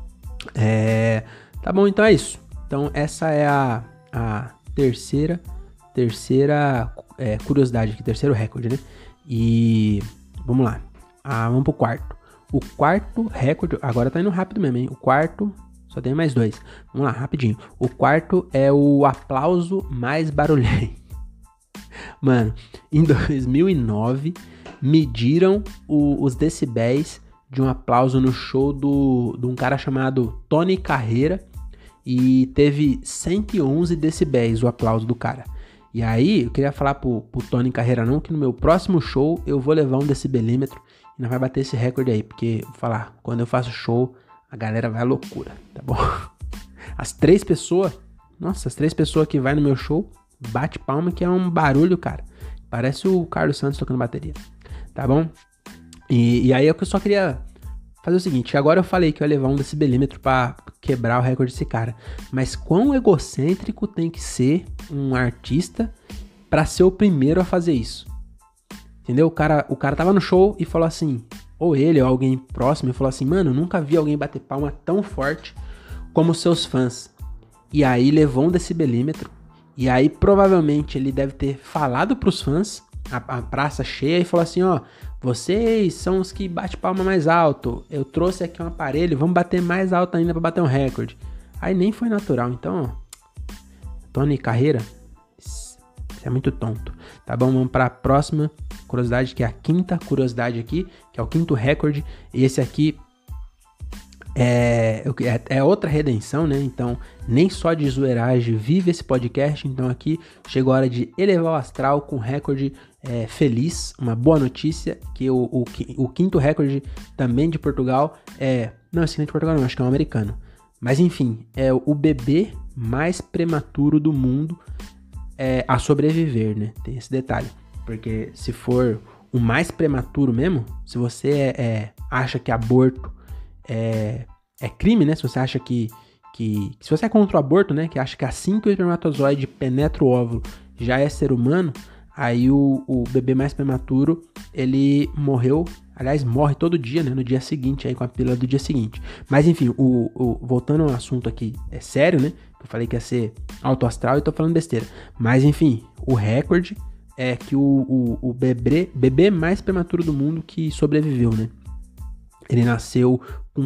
Speaker 1: Tá bom, então é isso. Então essa é a terceira curiosidade aqui, terceiro recorde, né? E vamos lá, vamos pro quarto. O quarto recorde, agora tá indo rápido mesmo, hein? O quarto, só tem mais 2. Vamos lá, rapidinho. O quarto é o aplauso mais barulhento. Mano, em 2009, mediram os decibéis de um aplauso no show de um cara chamado Tony Carreira e teve 111 decibéis o aplauso do cara. E aí, eu queria falar pro Tony Carreira não, que no meu próximo show eu vou levar um decibelímetro e não vai bater esse recorde aí, porque, vou falar, quando eu faço show, a galera vai à loucura, tá bom? As 3 pessoas que vai no meu show, bate palma que é um barulho, cara. Parece o Carlos Santos tocando bateria. Tá bom? E aí eu só queria fazer o seguinte. Agora eu falei que eu ia levar um decibelímetro pra quebrar o recorde desse cara. Mas quão egocêntrico tem que ser um artista pra ser o primeiro a fazer isso? Entendeu? O cara tava no show e falou assim, ou ele ou alguém próximo, e falou assim, mano, nunca vi alguém bater palma tão forte como seus fãs. E aí levou um decibelímetro. E aí, provavelmente, ele deve ter falado pros fãs, a praça cheia, e falou assim, ó, vocês são os que batem palma mais alto, eu trouxe aqui um aparelho, vamos bater mais alto ainda pra bater um recorde. Aí nem foi natural, então, Tony Carreira, isso é muito tonto. Tá bom, vamos pra próxima curiosidade, que é a quinta curiosidade aqui, que é o quinto recorde, e esse aqui é outra redenção, né? Então, nem só de zoeiragem vive esse podcast. Então aqui chegou a hora de elevar o astral com recorde feliz, uma boa notícia, que o quinto recorde também de Portugal não, esse não é de Portugal não, acho que é um americano. Mas enfim, é o bebê mais prematuro do mundo a sobreviver, né? Tem esse detalhe, porque se for o mais prematuro mesmo, se você acha que aborto é crime, né? Se você acha que se você é contra o aborto, né? Que acha que assim que o espermatozoide penetra o óvulo já é ser humano, aí o bebê mais prematuro, ele morreu, aliás, morre todo dia, né? No dia seguinte, aí com a pílula do dia seguinte. Mas enfim, voltando ao assunto aqui, é sério, né? Eu falei que ia ser alto astral e tô falando besteira. Mas enfim, o recorde é que o bebê mais prematuro do mundo que sobreviveu, né? Ele nasceu com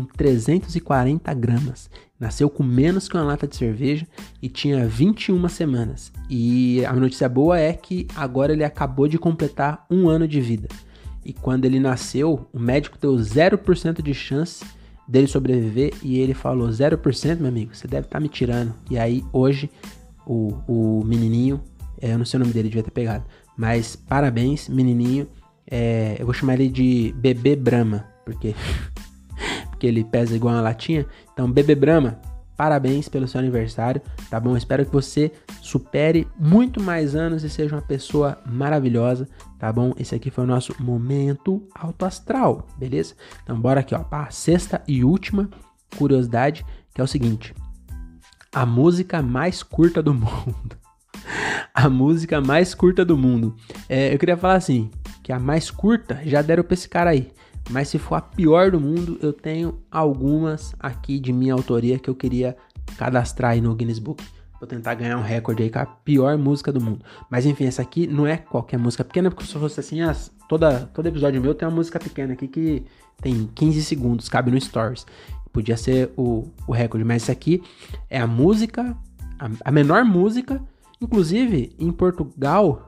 Speaker 1: 340 gramas, nasceu com menos que uma lata de cerveja e tinha 21 semanas. E a notícia boa é que agora ele acabou de completar 1 ano de vida. E quando ele nasceu, o médico deu 0% de chance dele sobreviver e ele falou, 0%, meu amigo, você deve estar me tirando. E aí hoje o menininho, eu não sei o nome dele, devia ter pegado, mas parabéns, menininho, eu vou chamar ele de Bebê Brahma, porque ele pesa igual uma latinha. Então, Bebê Brahma, parabéns pelo seu aniversário, tá bom? Espero que você supere muito mais anos e seja uma pessoa maravilhosa, tá bom? Esse aqui foi o nosso momento alto astral, beleza? Então, bora aqui, ó, para a sexta e última curiosidade, que é o seguinte: a música mais curta do mundo. A música mais curta do mundo. Eu queria falar assim, que a mais curta já deram pra esse cara aí. Mas se for a pior do mundo, eu tenho algumas aqui de minha autoria que eu queria cadastrar aí no Guinness Book. Vou tentar ganhar um recorde aí com a pior música do mundo. Mas enfim, essa aqui não é qualquer música pequena, porque se fosse assim, todo episódio meu tem uma música pequena aqui que tem 15 segundos, cabe no Stories. Podia ser o recorde, mas essa aqui é a música, a menor música. Inclusive, em Portugal,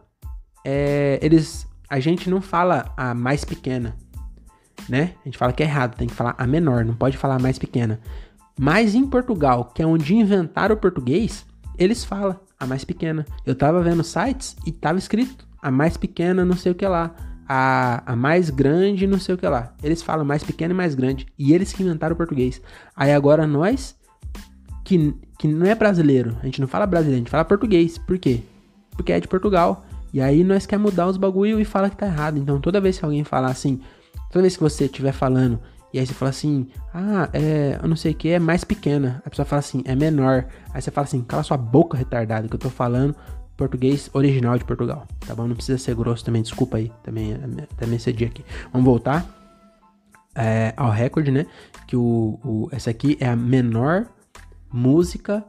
Speaker 1: a gente não fala a mais pequena, né? A gente fala que é errado, tem que falar a menor, não pode falar a mais pequena. Mas em Portugal, que é onde inventaram o português, eles falam a mais pequena. Eu tava vendo sites e tava escrito a mais pequena não sei o que lá. A mais grande não sei o que lá. Eles falam mais pequena e mais grande. E eles que inventaram o português. Aí agora nós, que não é brasileiro, a gente não fala brasileiro, a gente fala português. Por quê? Porque é de Portugal. E aí nós quer mudar os bagulho e fala que tá errado. Então toda vez que alguém falar assim, toda vez que você estiver falando, e aí você fala assim, eu não sei o que, é mais pequena. A pessoa fala assim, é menor. Aí você fala assim, cala sua boca, retardado, que eu tô falando português original de Portugal, tá bom? Não precisa ser grosso também, desculpa aí, também excedi aqui. Vamos voltar ao recorde, né? Que essa aqui é a menor música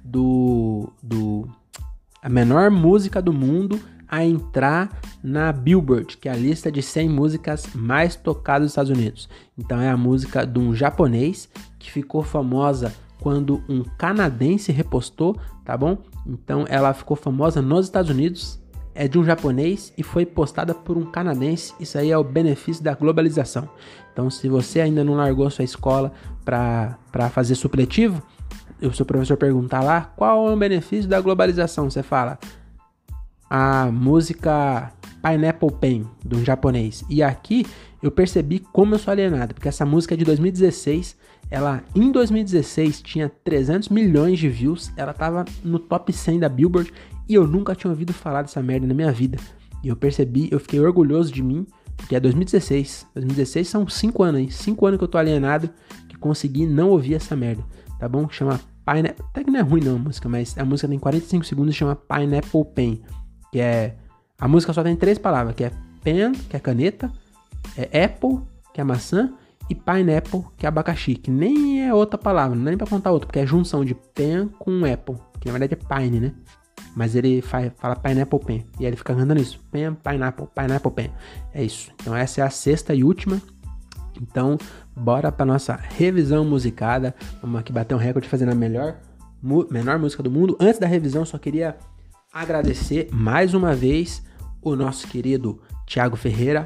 Speaker 1: a menor música do mundo a entrar na Billboard, que é a lista de 100 músicas mais tocadas nos Estados Unidos. Então é a música de um japonês que ficou famosa quando um canadense repostou, tá bom? Então ela ficou famosa nos Estados Unidos, é de um japonês e foi postada por um canadense. Isso aí é o benefício da globalização. Então se você ainda não largou sua escola para fazer supletivo, e o seu professor perguntar lá, qual é o benefício da globalização? Você fala, a música Pineapple Pen, de um japonês. E aqui eu percebi como eu sou alienado, porque essa música é de 2016, ela em 2016 tinha 300 milhões de views, ela tava no top 100 da Billboard e eu nunca tinha ouvido falar dessa merda na minha vida. E eu percebi, eu fiquei orgulhoso de mim, porque é 2016. 2016 são 5 anos aí, 5 anos que eu tô alienado, que consegui não ouvir essa merda, tá bom? Chama Pineapple, até que não é ruim não a música, mas a música tem 45 segundos e chama Pineapple Pen, que é, a música só tem 3 palavras, que é pen, que é caneta, é apple, que é maçã, e pineapple, que é abacaxi, que nem é outra palavra, não é nem pra contar outra, porque é junção de pen com apple, que na verdade é pine, né? Mas ele fala pineapple pen, e aí ele fica cantando isso, pen, pineapple pen, é isso. Então essa é a 6ª e última. Então bora pra nossa revisão musicada, vamos aqui bater um recorde fazendo a menor música do mundo. Antes da revisão, só queria agradecer mais uma vez o nosso querido Thiago Ferreira,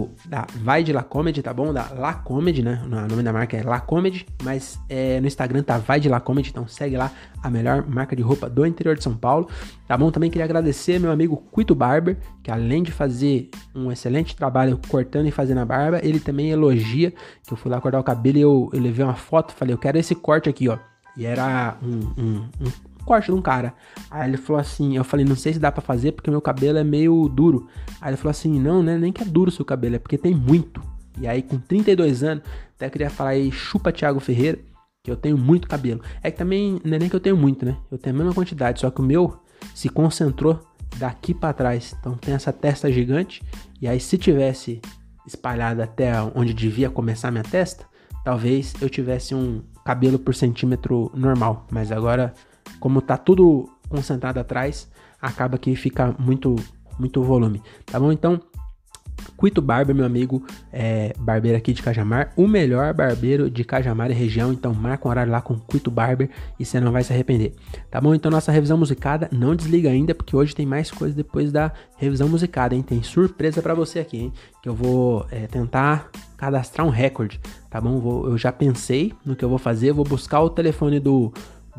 Speaker 1: da Vai de La Comedy, tá bom? Da La Comedy, né? O nome da marca é La Comedy, mas no Instagram tá Vai de La Comedy, então segue lá, a melhor marca de roupa do interior de São Paulo, tá bom? Também queria agradecer meu amigo Cuito Barber, que além de fazer um excelente trabalho cortando e fazendo a barba, ele também elogia, que eu fui lá cortar o cabelo e eu levei uma foto, falei, eu quero esse corte aqui, ó, e era um corte de um cara. Aí ele falou assim, eu falei, não sei se dá pra fazer porque meu cabelo é meio duro. Aí ele falou assim, não, né, nem que é duro o seu cabelo, é porque tem muito. E aí com 32 anos, até queria falar aí, chupa Thiago Ferreira, que eu tenho muito cabelo. É que também, não é nem que eu tenho muito, né, eu tenho a mesma quantidade, só que o meu se concentrou daqui pra trás. Então tem essa testa gigante, e aí se tivesse espalhado até onde devia começar a minha testa, talvez eu tivesse um cabelo por centímetro normal. Mas agora, como tá tudo concentrado atrás, acaba que fica muito volume, tá bom? Então, Cuito Barber, meu amigo, barbeiro aqui de Cajamar, o melhor barbeiro de Cajamar e região. Então marca um horário lá com Cuito Barber e você não vai se arrepender, tá bom? Então nossa revisão musicada, não desliga ainda, porque hoje tem mais coisa depois da revisão musicada, hein? Tem surpresa pra você aqui, hein? Que eu vou tentar cadastrar um recorde, tá bom? Eu já pensei no que eu vou fazer, vou buscar o telefone do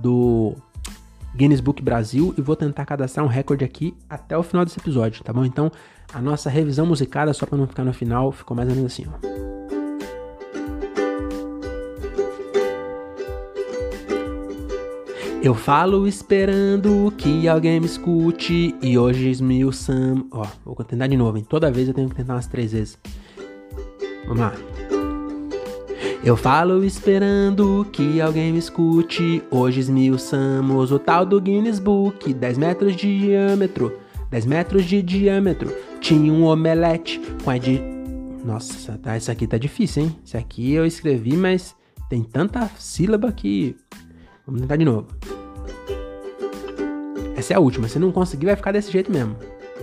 Speaker 1: Guinness Book Brasil e vou tentar cadastrar um recorde aqui até o final desse episódio, tá bom? Então, a nossa revisão musicada, só para não ficar no final, ficou mais ou menos assim, ó. Eu falo esperando que alguém me escute e hoje esmiuçamos... Ó, vou tentar de novo, hein? Toda vez eu tenho que tentar umas 3 vezes. Vamos lá. Eu falo esperando que alguém me escute, hoje esmiuçamos o tal do Guinness Book, 10 metros de diâmetro, 10 metros de diâmetro, tinha um omelete com Nossa, tá, isso aqui tá difícil, hein? Isso aqui eu escrevi, mas tem tanta sílaba que... Vamos tentar de novo. Essa é a última, se não conseguir vai ficar desse jeito mesmo.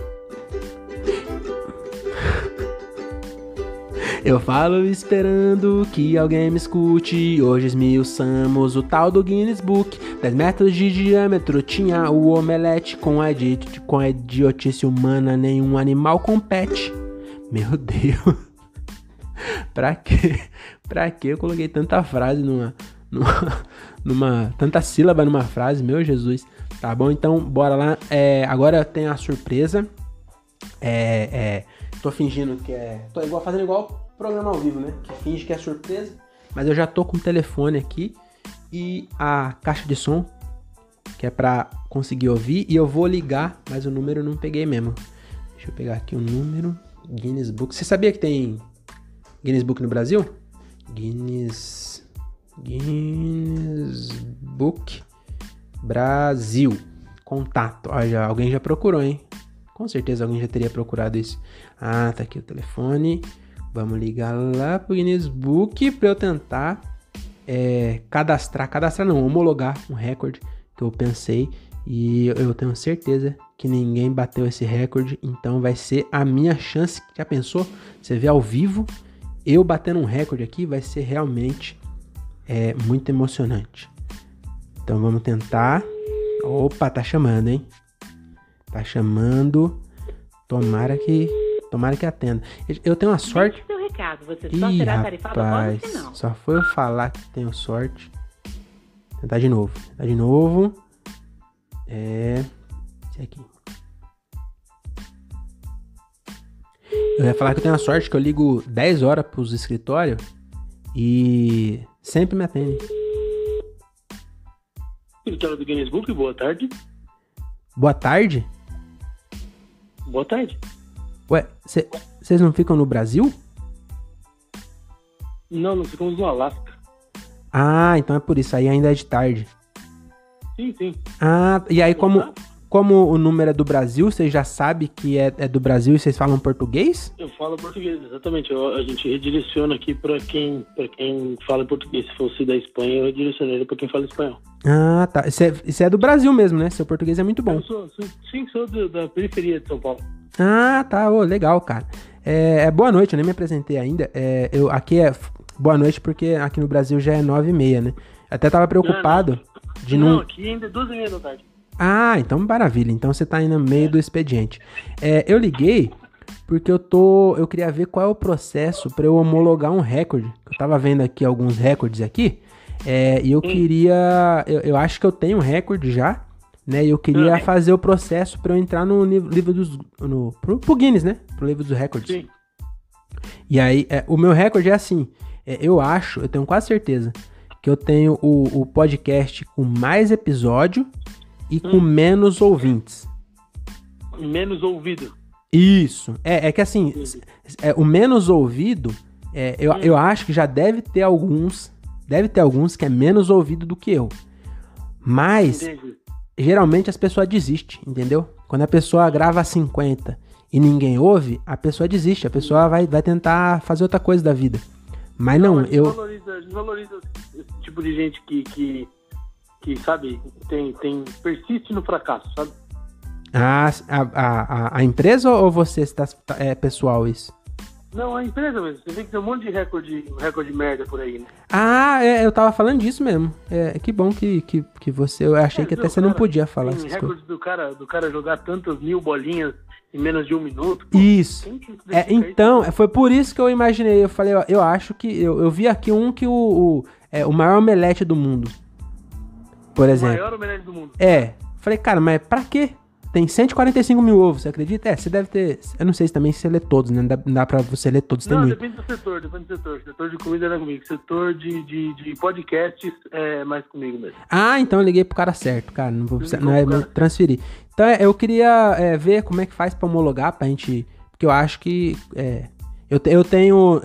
Speaker 1: Eu falo esperando que alguém me escute, hoje esmiuçamos o tal do Guinness Book, 10 metros de diâmetro, tinha o omelete com a idiotice humana, nenhum animal compete. Meu Deus, pra que eu coloquei tanta frase tanta sílaba numa frase, meu Jesus. Tá bom? Então, bora lá. Agora tem a surpresa. Tô fingindo que é... Tô fazendo igual programa ao vivo, né? Que finge que é surpresa. Mas eu já tô com o telefone aqui e a caixa de som, que é pra conseguir ouvir. E eu vou ligar, mas o número eu não peguei mesmo. Deixa eu pegar aqui o número. Guinness Book. Você sabia que tem Guinness Book no Brasil? Guinness Book Brasil. Contato. Alguém já procurou, hein? Com certeza alguém já teria procurado isso. Ah, tá aqui o telefone. Vamos ligar lá pro Guinness Book pra eu tentar homologar um recorde que eu pensei. E eu tenho certeza que ninguém bateu esse recorde. Então vai ser a minha chance. Já pensou? Você vê ao vivo eu batendo um recorde aqui, vai ser realmente muito emocionante. Então vamos tentar. Opa, tá chamando, hein? Tá chamando. Tomara que atenda. Eu tenho uma sorte.
Speaker 2: Seu recado, você só será tarifado após o final.
Speaker 1: Só foi eu falar que tenho sorte. Tentar de novo. Esse aqui. Eu ia falar que eu tenho a sorte que eu ligo 10 horas pros escritórios e sempre me atende.
Speaker 3: Escritório do Guinness Book, boa tarde.
Speaker 1: Boa tarde?
Speaker 3: Boa tarde.
Speaker 1: Ué, vocês não ficam no Brasil?
Speaker 3: Não, nós ficamos no Alasca.
Speaker 1: Ah, então é por isso, aí ainda é de tarde.
Speaker 3: Sim.
Speaker 1: Ah, e aí como o número é do Brasil, vocês já sabem que é do Brasil e vocês falam português?
Speaker 3: Eu falo português, exatamente. A gente redireciona aqui para quem fala português. Se fosse da Espanha, eu redirecionaria para quem fala espanhol.
Speaker 1: Ah, tá. Isso é do Brasil mesmo, né? Seu português é muito bom.
Speaker 3: Sou da periferia de São Paulo.
Speaker 1: Ah, tá. Legal, cara. Boa noite, eu nem me apresentei ainda. Aqui é boa noite porque aqui no Brasil já é 9h30, né? Até tava preocupado de não...
Speaker 3: Não, aqui ainda é 2h30 da tarde.
Speaker 1: Ah, então maravilha. Então você tá aí no meio do expediente. Eu liguei porque eu queria ver qual é o processo para eu homologar um recorde. Eu tava vendo aqui alguns recordes aqui. E eu queria... Eu acho que eu tenho um recorde já, né? E eu queria fazer o processo para eu entrar no livro dos... pro Guinness, né? Pro livro dos recordes.
Speaker 3: Sim.
Speaker 1: E aí, o meu recorde é assim. Eu tenho quase certeza que eu tenho o podcast com mais episódio e com menos ouvintes.
Speaker 3: Menos ouvido.
Speaker 1: Isso. É que assim, o menos ouvido, eu acho que já deve ter alguns que é menos ouvido do que eu. Mas, geralmente as pessoas desistem, entendeu? Quando a pessoa grava 50 e ninguém ouve, a pessoa desiste, a pessoa vai tentar fazer outra coisa da vida. Mas não,
Speaker 3: desvaloriza esse tipo de gente que sabe, persiste no fracasso, sabe?
Speaker 1: A empresa ou você está pessoal isso?
Speaker 3: Não, a empresa mesmo. Você vê que tem um monte de recorde merda por aí, né?
Speaker 1: Eu tava falando disso mesmo. Que bom que você... Eu achei que até você não podia falar essas coisas.
Speaker 3: Recorde do cara jogar tantas 1000 bolinhas em menos de 1 minuto.
Speaker 1: Pô, isso. Então, foi por isso que eu imaginei. Eu falei, eu acho que... Eu vi aqui um que o maior omelete do mundo. Por exemplo.
Speaker 3: O maior omelete do mundo.
Speaker 1: Falei, cara, mas pra quê? Tem 145 mil ovos, você acredita? Você deve ter... Eu não sei se também você lê todos, né? Não dá pra você ler todos, tem muito.
Speaker 3: Depende do setor. Setor de comida não é comigo. Setor de podcasts é mais comigo mesmo.
Speaker 1: Então eu liguei pro cara certo, cara. Não é transferir. Então eu queria ver como é que faz pra homologar, pra gente... Porque eu acho que... Eu tenho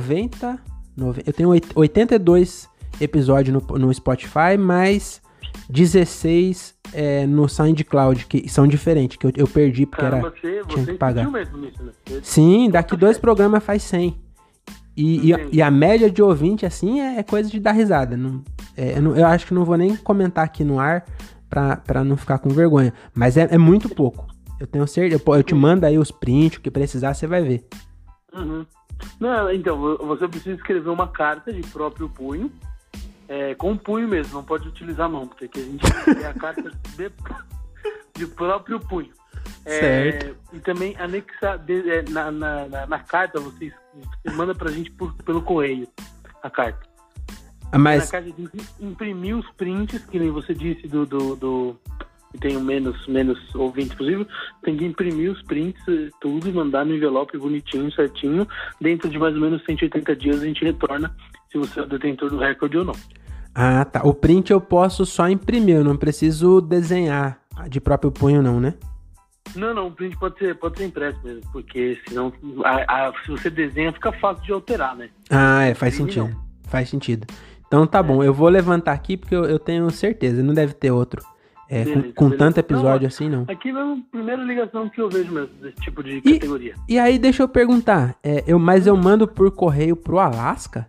Speaker 1: 82 episódios no Spotify, mais 16 no SoundCloud, que são diferentes, que eu perdi porque tinha que pagar.
Speaker 3: Mesmo nisso, né?
Speaker 1: Sim, daqui 2 programas faz 100. E a média de ouvinte, assim, é coisa de dar risada. Eu acho que não vou nem comentar aqui no ar pra não ficar com vergonha. Mas é muito pouco. Eu tenho certeza. Eu te mando aí os prints, o que precisar, você vai ver.
Speaker 3: Uhum. Não, então, você precisa escrever uma carta de próprio punho. Com o punho mesmo, não pode utilizar a mão, porque aqui a gente quer a carta de próprio punho.
Speaker 1: Certo.
Speaker 3: E também anexar na carta, você manda pra gente pelo correio a carta.
Speaker 1: Mas...
Speaker 3: Na carta de imprimir os prints, que nem você disse, e tenham menos ouvintes possível, tem que imprimir os prints, tudo, e mandar no envelope bonitinho, certinho. Dentro de mais ou menos 180 dias a gente retorna se você é o detentor do recorde ou não.
Speaker 1: Ah, tá. O print eu posso só imprimir, eu não preciso desenhar de próprio punho não, né?
Speaker 3: Não, o print pode ser impresso mesmo, porque senão, se você desenha, fica fácil de alterar, né?
Speaker 1: Ah, faz sentido. Não. Faz sentido. Então tá bom, eu vou levantar aqui porque eu tenho certeza, não deve ter outro. Beleza. Tanto episódio assim, não.
Speaker 3: Aqui é a primeira ligação que eu vejo mesmo, desse tipo de categoria.
Speaker 1: E aí, deixa eu perguntar, mas eu mando por correio pro Alasca?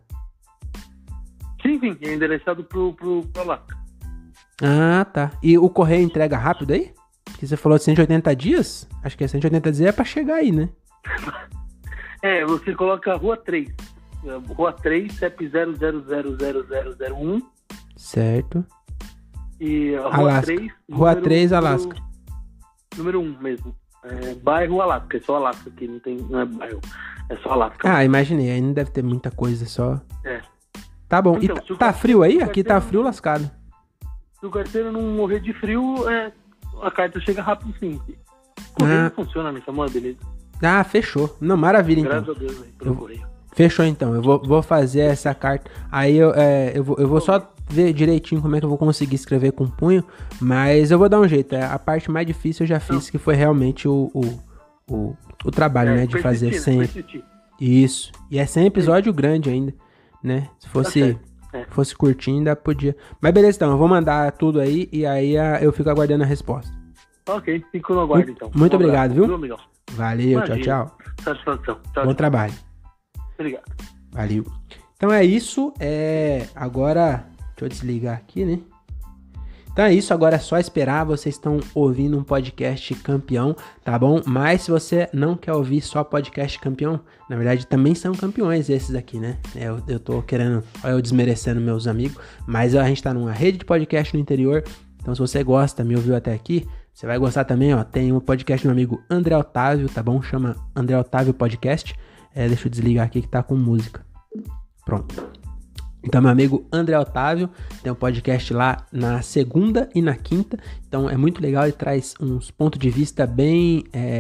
Speaker 3: Sim, é endereçado pro Alasca.
Speaker 1: Ah, tá. E o correio entrega rápido aí? Porque você falou de 180 dias? Acho que 180 dias é pra chegar aí, né?
Speaker 3: Você coloca Rua 3. Rua 3, CEP 000001.
Speaker 1: Certo.
Speaker 3: E a Rua
Speaker 1: Alasca.
Speaker 3: 3...
Speaker 1: Rua 3, Alasca.
Speaker 3: Número 1 mesmo. Bairro Alasca. É só Alasca aqui, não é bairro. É só Alasca.
Speaker 1: Ah, imaginei. Aí não deve ter muita coisa, só... Tá bom.
Speaker 3: Então,
Speaker 1: e tá frio aí? Aqui tá frio lascado.
Speaker 3: Se o carteiro não morrer de frio, a carta chega rápido sim. Correio funciona nessa moda, beleza?
Speaker 1: Ah, fechou. Não, maravilha, então.
Speaker 3: Graças a Deus, aí, pelo correio.
Speaker 1: Fechou, então. Eu vou fazer essa carta. Aí eu vou só ver direitinho como é que eu vou conseguir escrever com punho, mas eu vou dar um jeito. A parte mais difícil eu já fiz, que foi realmente o trabalho, né, de fazer 100. Isso. E é 100 episódio grande ainda, né? Se fosse curtinho, ainda podia. Mas beleza, então. Eu vou mandar tudo aí e aí eu fico aguardando a resposta.
Speaker 3: Ok, fico no aguardo, então.
Speaker 1: Muito obrigado, viu?
Speaker 3: Amigão.
Speaker 1: Valeu, tchau.
Speaker 3: Satisfação.
Speaker 1: Bom trabalho.
Speaker 3: Obrigado.
Speaker 1: Valeu. Então é isso. Agora, deixa eu desligar aqui, né? Então é isso, agora é só esperar. Vocês estão ouvindo um podcast campeão, tá bom? Mas se você não quer ouvir só podcast campeão, na verdade também são campeões esses aqui, né? Eu tô querendo, olha eu desmerecendo meus amigos, mas a gente tá numa rede de podcast no interior, então se você gosta, me ouviu até aqui, você vai gostar também, ó. Tem um podcast do meu amigo André Otávio, tá bom? Chama André Otávio Podcast. Deixa eu desligar aqui que tá com música. Pronto. Então, meu amigo André Otávio tem um podcast lá na segunda e na quinta. Então, é muito legal. Ele traz uns pontos de vista bem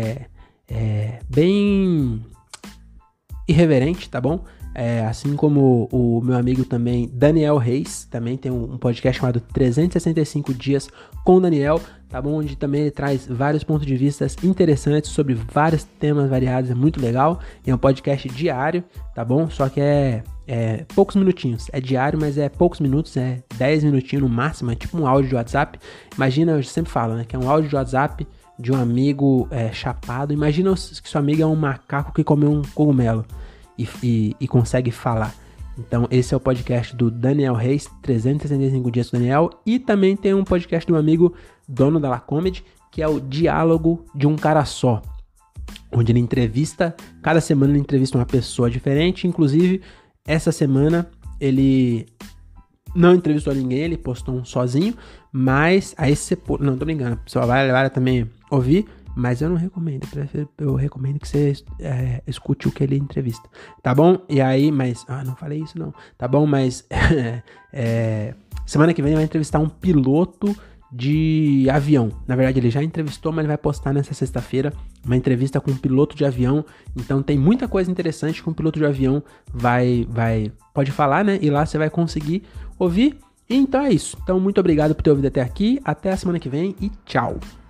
Speaker 1: irreverente, tá bom? Assim como o meu amigo também, Daniel Reis, também tem um podcast chamado 365 Dias com o Daniel, tá bom? Onde também ele traz vários pontos de vista interessantes sobre vários temas variados, é muito legal. E é um podcast diário, tá bom? Só que é poucos minutinhos, é diário, mas é poucos minutos, 10 minutinhos no máximo, é tipo um áudio de WhatsApp. Imagina, eu sempre falo, né, que é um áudio de WhatsApp de um amigo chapado. Imagina que seu amigo é um macaco que comeu um cogumelo e consegue falar. Então esse é o podcast do Daniel Reis, 365 Dias com Daniel. E também tem um podcast do meu amigo dono da La Comedy, que é o Diálogo de um Cara Só, onde ele entrevista, cada semana ele entrevista uma pessoa diferente. Inclusive essa semana ele não entrevistou ninguém, ele postou um sozinho, mas aí você... Não, tô brincando, o pessoal vai também ouvir, mas eu não recomendo, eu recomendo que você escute o que ele entrevista, tá bom? E aí, mas... não falei isso não, tá bom? Mas semana que vem ele vai entrevistar um piloto de avião. Na verdade ele já entrevistou, mas ele vai postar nessa sexta-feira uma entrevista com um piloto de avião. Então tem muita coisa interessante que um piloto de avião pode falar, né? E lá você vai conseguir ouvir. E então é isso. Então muito obrigado por ter ouvido até aqui. Até a semana que vem e tchau.